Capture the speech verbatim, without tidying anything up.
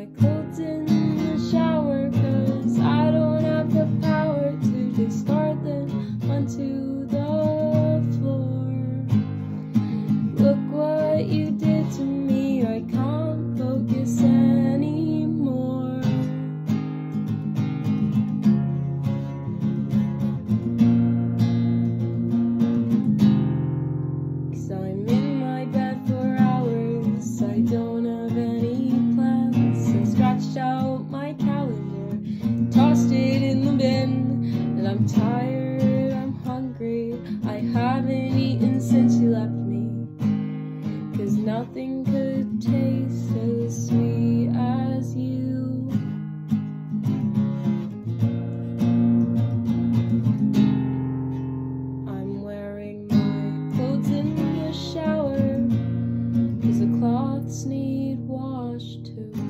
my clothes in the shower, 'cause I don't have the power to discard them onto the floor. Look what you did to me, I can't focus anymore. Cause I'm in my bed for hours, I don't have any plans. I scratched out my calendar, tossed it in the bin, and I'm tired, I'm hungry, I haven't eaten since you left me. Cause nothing could taste as sweet as you. I'm wearing my clothes in the shower, cause the cloths need washed too.